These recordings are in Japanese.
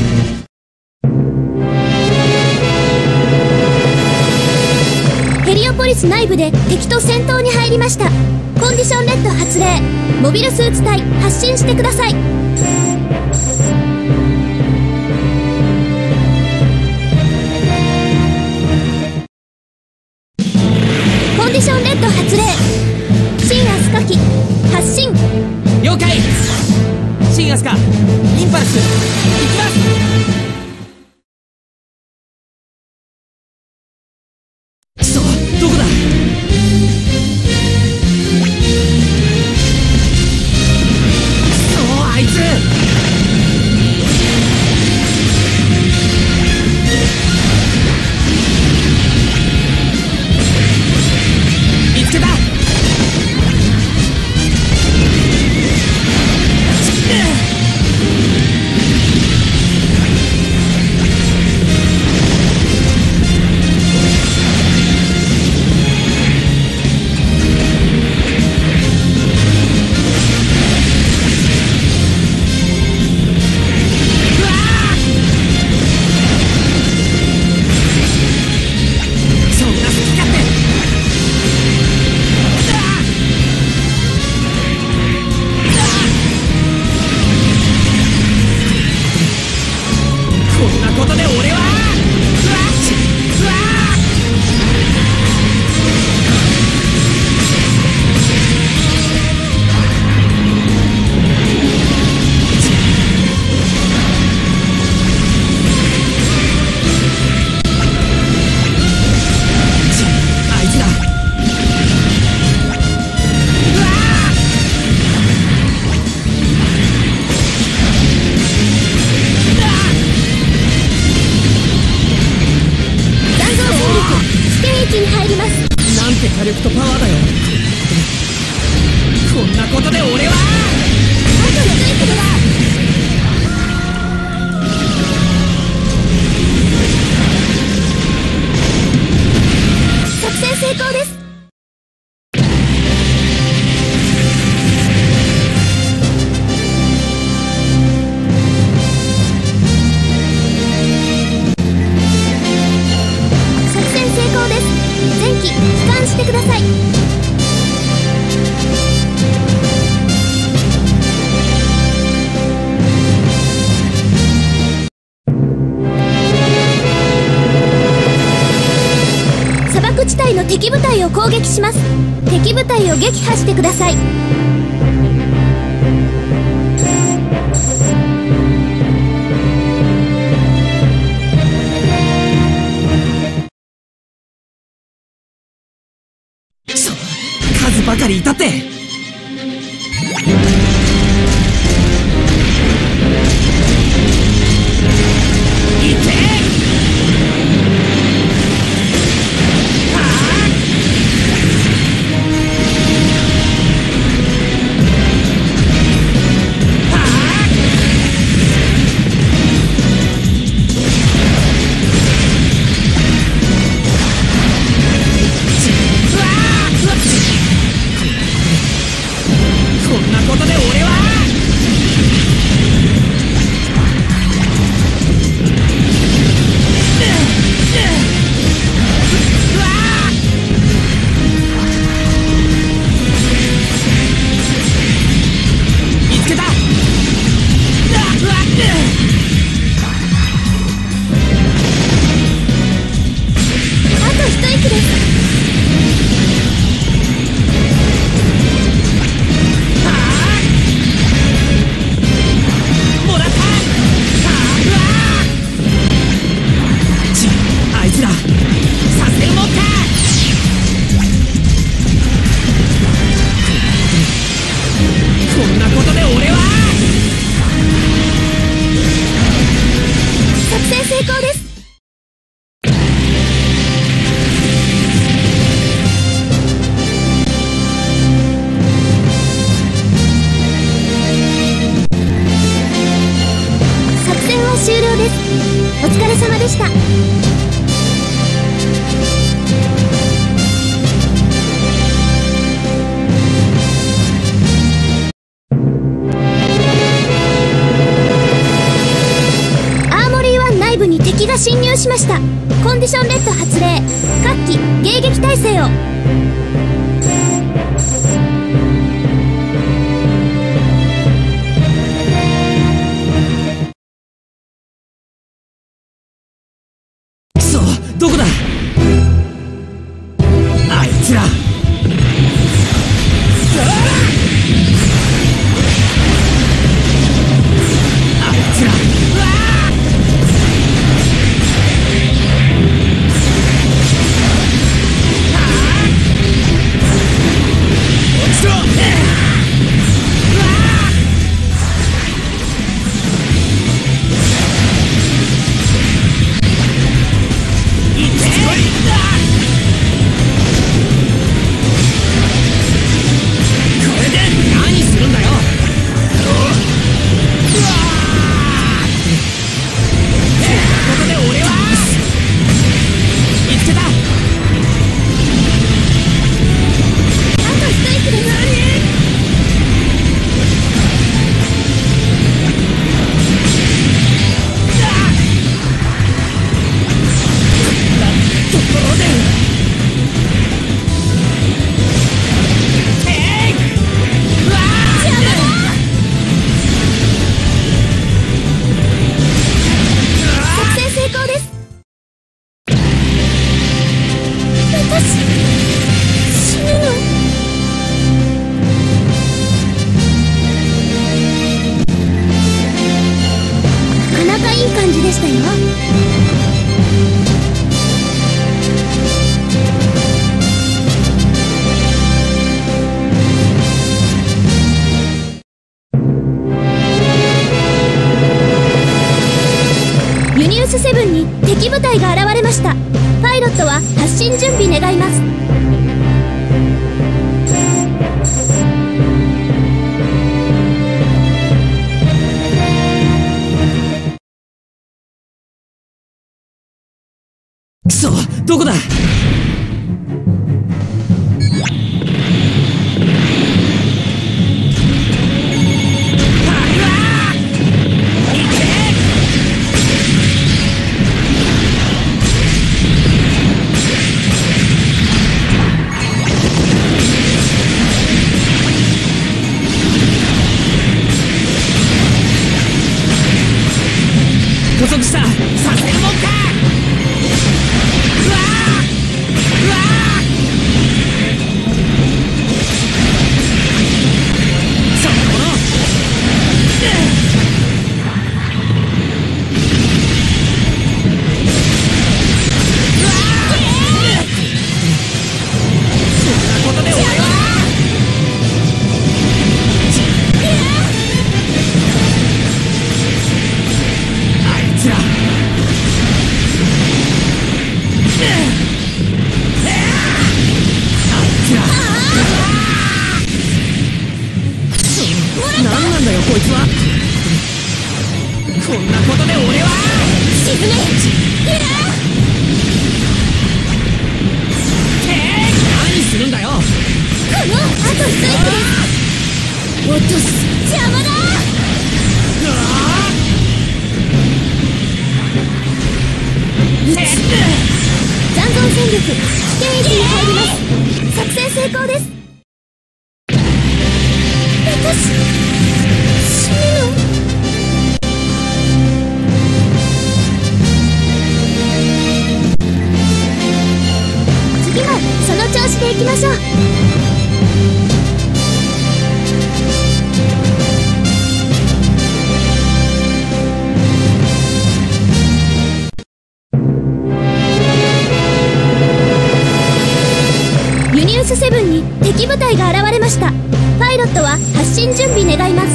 ヘリオポリス内部で敵と戦闘に入りました。コンディションレッド発令。モビルスーツ隊発進してください。コンディションレッド発令。新アスカ機発進。 了解。新アスカインパルス行きます。どこだ。あいつ見つけた。火力とパワーだよ。こんなことで俺はあと1回だ。作戦成功です。作戦成功です。前期帰還してください。砂漠地帯の敵部隊を攻撃します。敵部隊を撃破してください。数ばかりいたって。お疲れ様でした。アー侵入しました。コンディションレッド発令。各機迎撃態勢を。 くそ、どこだあいつら。ユニウス7に敵部隊が現れました。パイロットは発進準備願います。くそ、どこだ。加速したさせるもんか。うわーうわーそんなもの。そんなことで俺は何なんだよこいつは。こんなことで俺は沈め。何するんだよ。 このあと一息です。落とす。邪魔だ。残存戦力危険域に入ります。作戦成功です。私死ぬの？次もその調子でいきましょう。ユニウス7に敵部隊が現れました。パイロットは発進準備願います。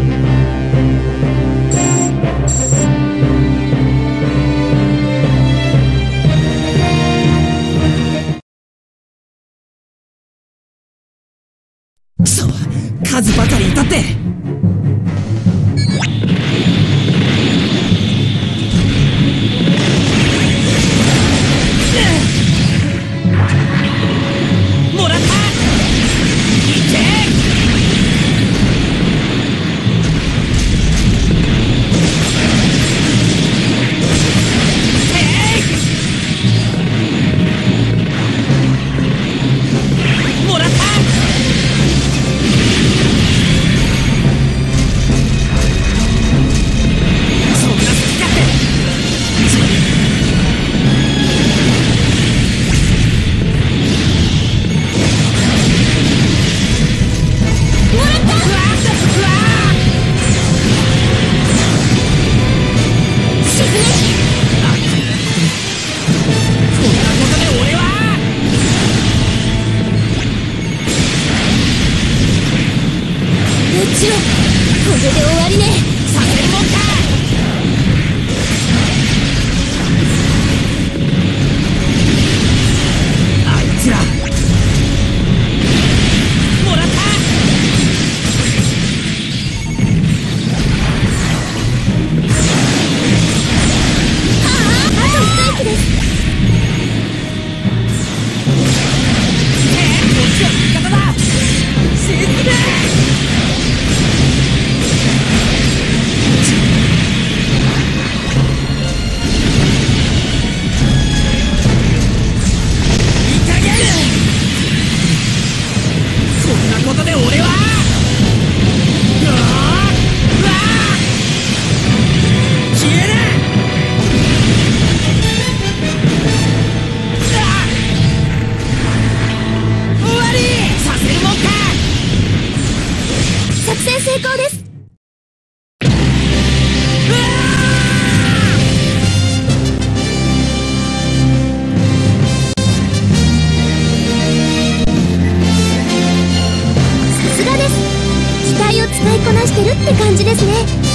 くそ、数ばかりいたって。もらった。いけ。 させるもんか。あいつらもらった。 あと一息です。 こっちは味方だ。沈め。こんなことで俺は消える。終わり。させるもんか。 作戦成功です。さすがです。機体を使いこなしてるって感じですね。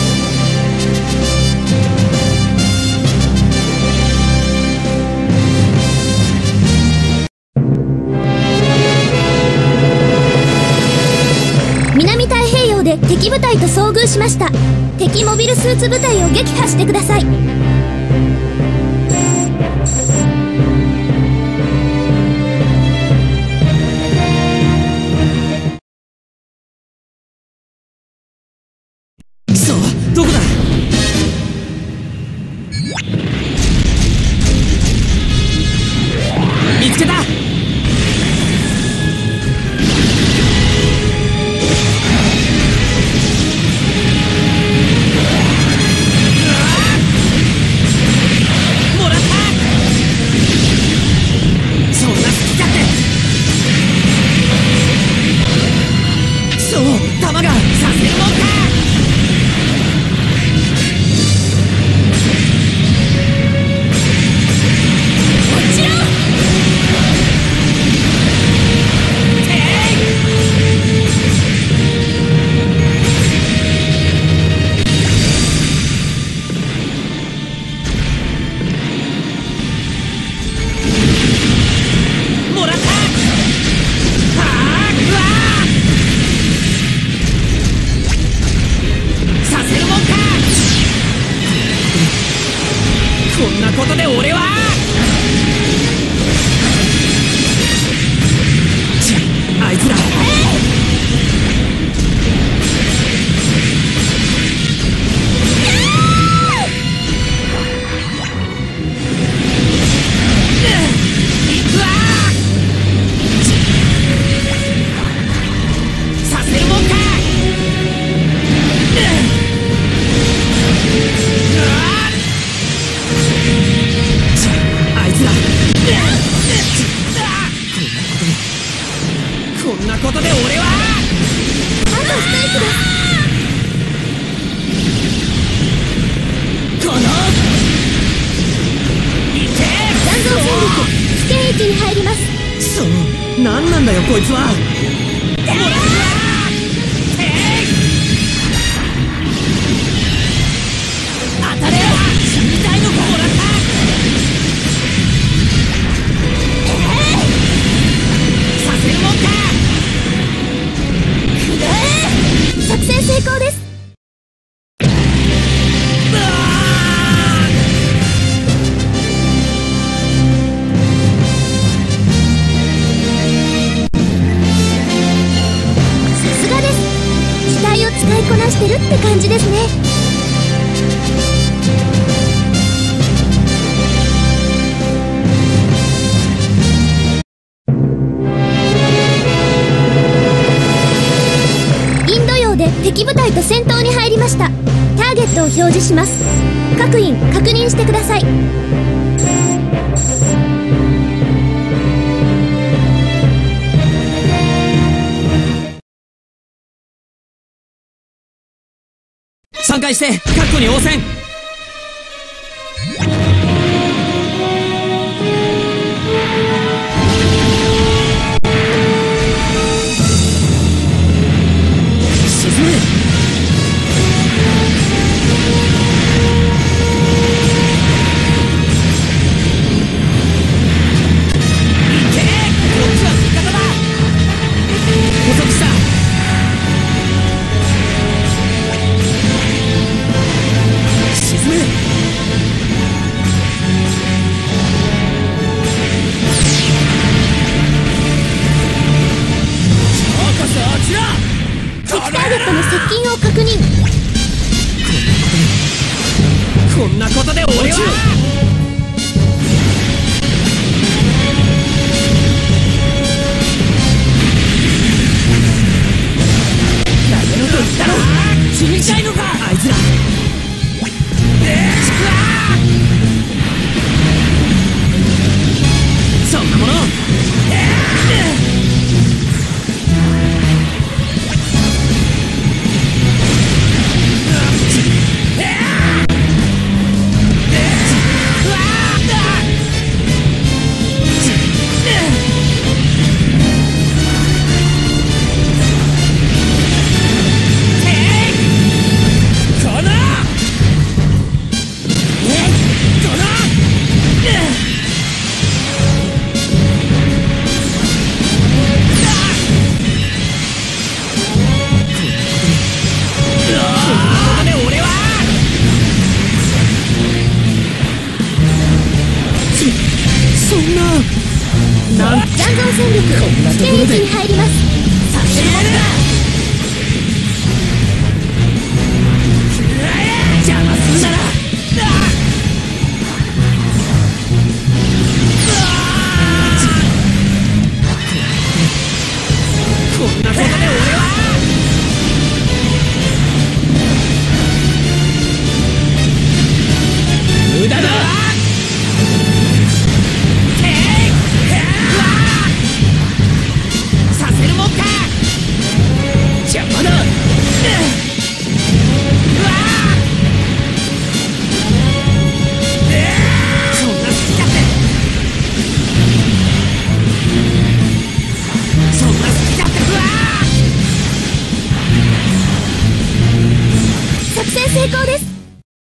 南太平洋で敵部隊と遭遇しました。敵モビルスーツ部隊を撃破してください。 そう、どこだ。見つけた。もらった。そんな好き勝手。そう、弾がさせるもんか。もらった。させるもんか。こんなことで俺はあいつらさせるもんか。あいつらこんなことで俺はあと一息です。 このいけ。 残像戦力危険域に入ります。 そう、何なんだよこいつは。当たれ。死にたいのか。もらった。させるもんか。 作戦成功です。さすがです。機体を使いこなしてるって感じですね。インド洋で敵部隊と戦闘に入りました。ターゲットを表示します。各員確認してください。 3回して確固に応戦。沈め。 俺は何のと言ったろ。死にたいのかあいつら。そんなもの残存戦力危険域に入ります。させるもんだ。 邪魔するならこんなことで俺は無駄だ。邪魔だ。 作戦成功です。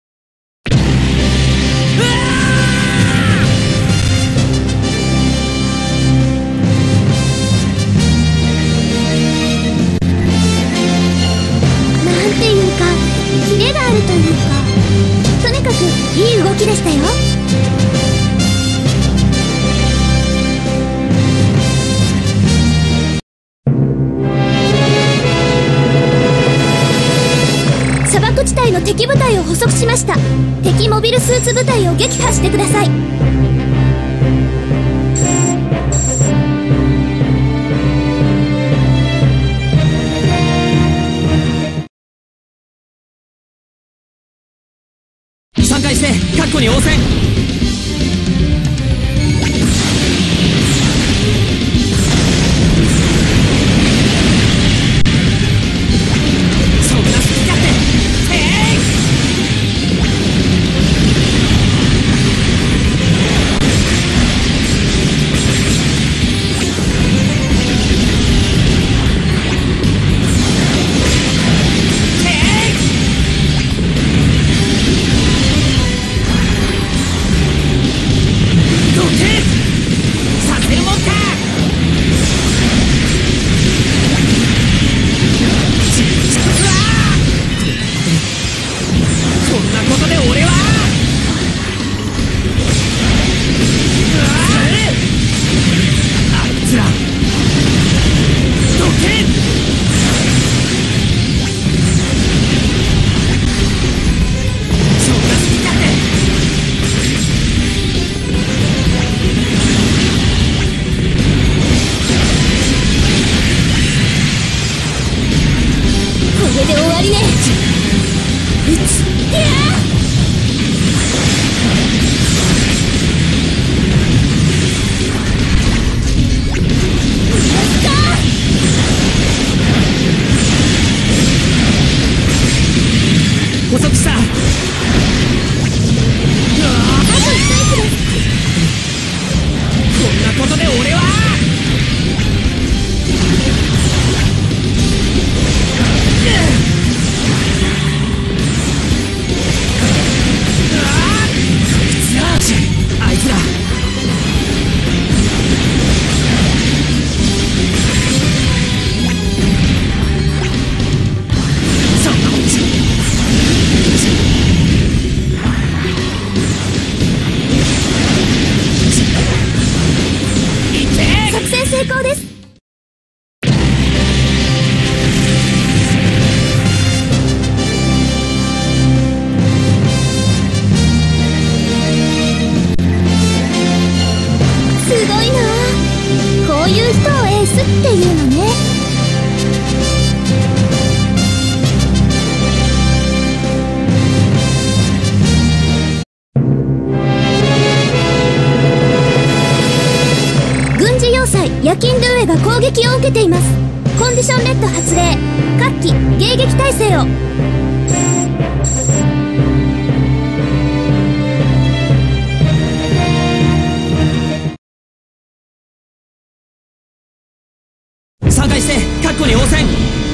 キレがあるというか、とにかくいい動きでしたよ。砂漠地帯の敵部隊を捕捉しました。敵モビルスーツ部隊を撃破してください。 3回して確固に応戦。そんな好き勝手っていうのね。軍事要塞ヤキンドゥエが攻撃を受けています。コンディションレッド発令。各機迎撃態勢を。 散開して確固に応戦。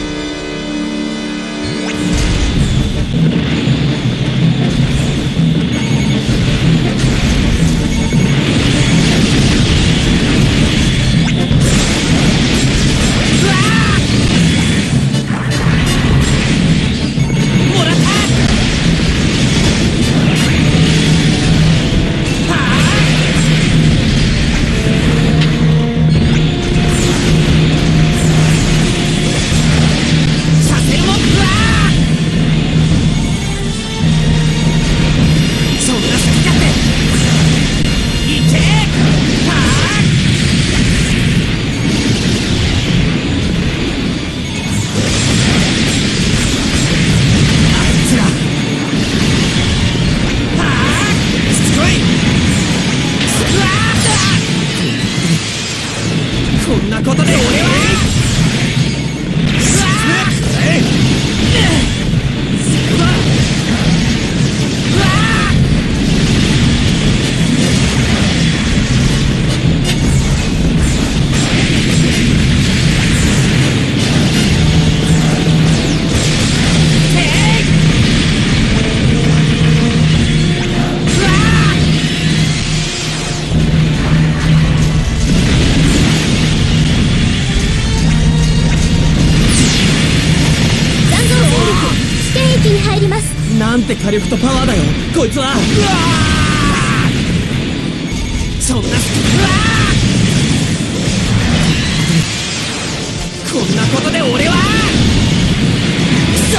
なんて火力とパワーだよこいつは。そんなこんなことで俺はくそ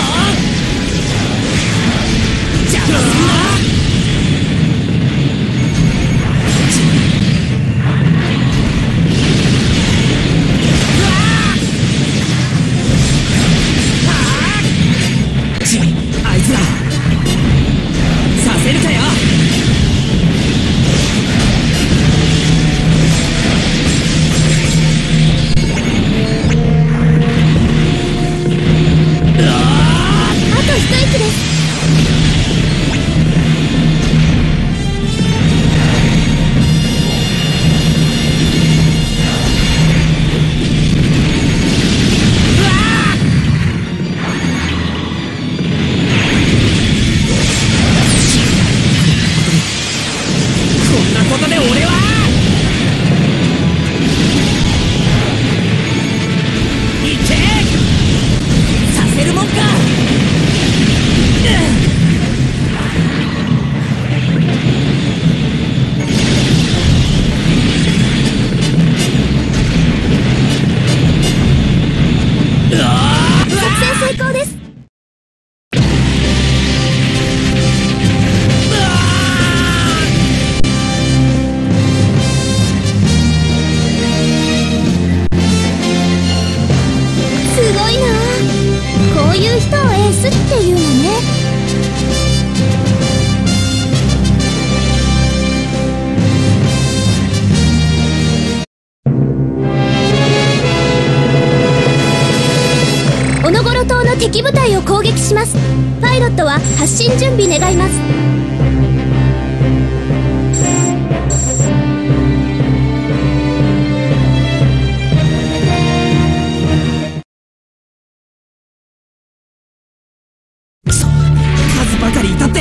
邪魔すんな。あいつらさせるかよ。 あと一息です。敵部隊を攻撃します。パイロットは発進準備願います。 くそ、数ばかりいたって。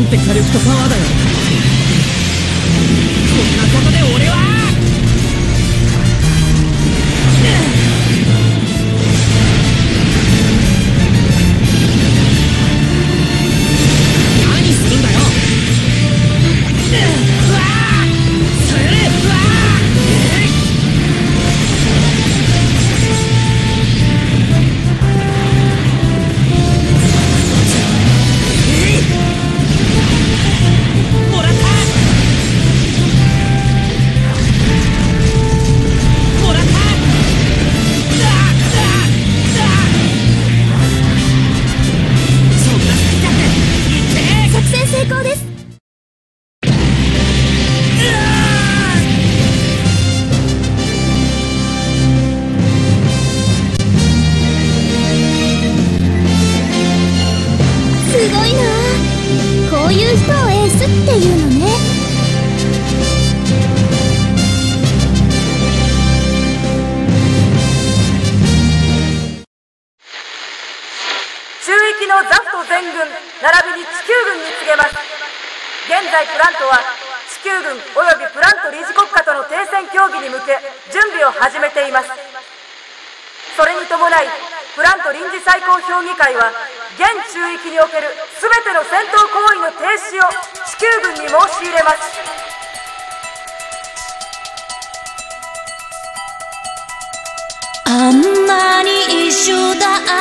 テカルプトパワーだよ。こんなことで俺は何するんだよ。うわーそれうわもらったもらったそんな好きだって言って作戦成功です。すごいなあ。こういう人をエースっていうのね。 中域のザフト全軍並びに地球軍に告げます。現在プラントは地球軍およびプラント理事国家との停戦協議に向け準備を始めています。それに伴いプラント臨時最高評議会は現中域における全ての戦闘行為の停止を地球軍に申し入れます。 あんなに一緒だ